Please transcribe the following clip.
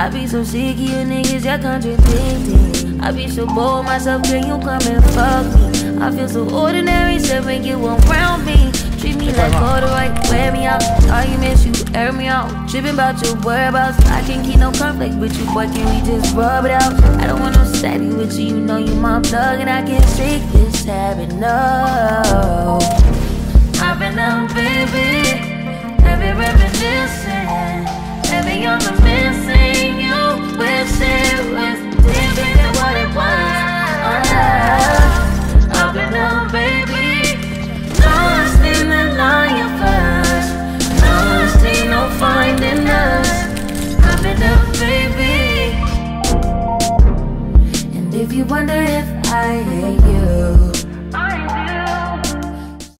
I be so sick of you niggas, you're contradicting. I be so bored myself, can you come and fuck me? I feel so ordinary, so make you around me. Treat me like corduroy, wear me out. Arguments, you air me out. Tripping about your whereabouts. I can't keep no conflict with you, boy, can we just rub it out? I don't want no steady with you, you know you my plug. And I can't shake this habit, no. I've been up, baby. Every reminiscing, every young missing you. Wish it was different than what it was. I've been up, baby. Lost in the lion first. Lost, ain't no finding us. I've been up, baby. And if you wonder if